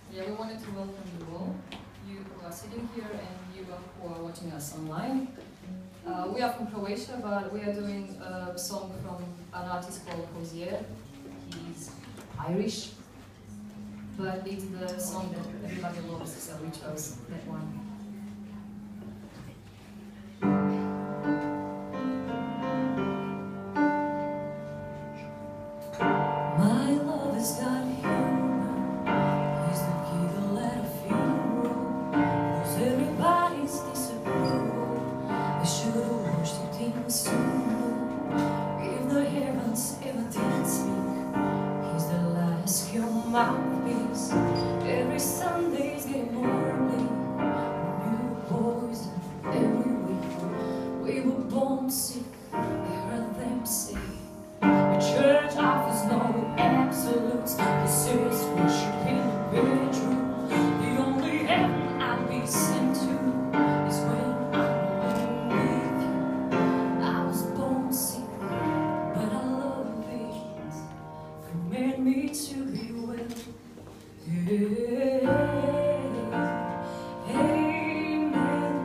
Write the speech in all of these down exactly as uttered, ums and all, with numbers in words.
Yeah, we wanted to welcome you all, you who are sitting here and you who are watching us online. Uh, we are from Croatia, but we are doing a song from an artist called Hozier. He's Irish, but it's the song that everybody loves, so we chose that one. My love has got humor. He's the key to let a funeral. Lose everybody's disapproval. I should have watched the things sooner. If the heavens ever did speak, he's the last human mouthpiece. Every Sunday's getting more bleak. New poison every week. We were born sick. I heard them say. Church offers no absolutes. This is worship in the bedroom. The only heaven I'll be sent to is when I'm alone with you. I was born sick, but I love it. You made me to be well. Yeah. Amen.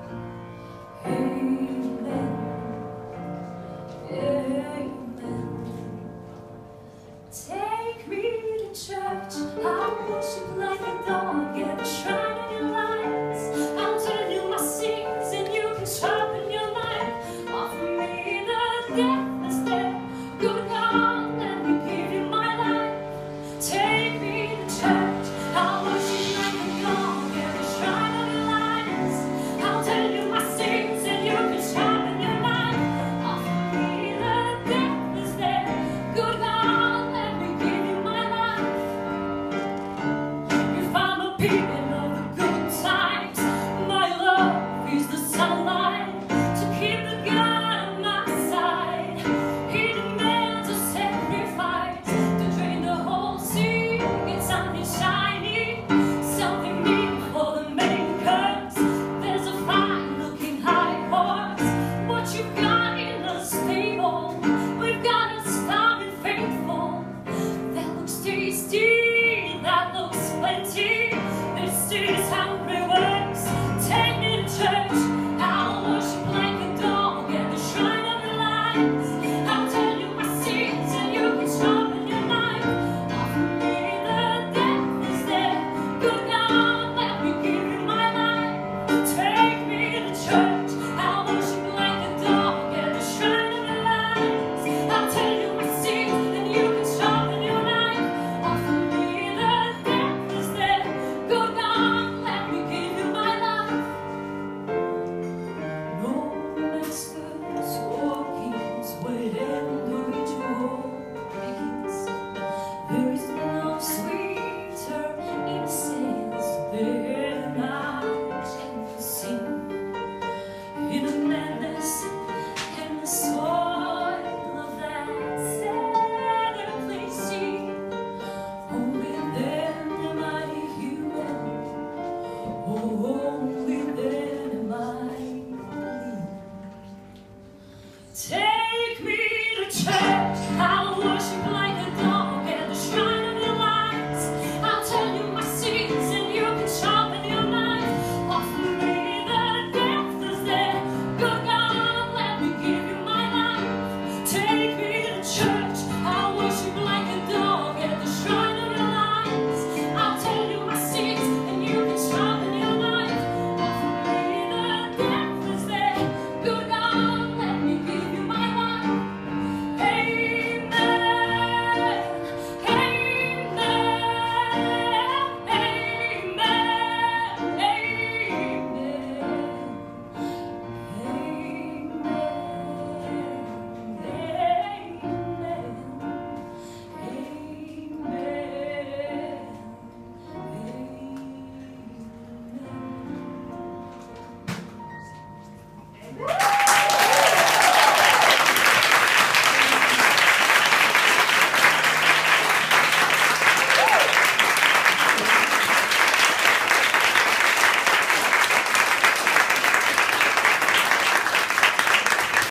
Amen. Amen. Take me to church, I'll worship like a dog, get a shrine in your lights. I'll tell you my sins and you can sharpen your knife. Offer me the death instead. Good God, let me give you my life. Take me to church, I'll worship like a dog, get a shrine in your lights. I'll tell you my sins and you can sharpen your knife. Offer me the death instead. Good God, let me give you my life. If I'm a peeping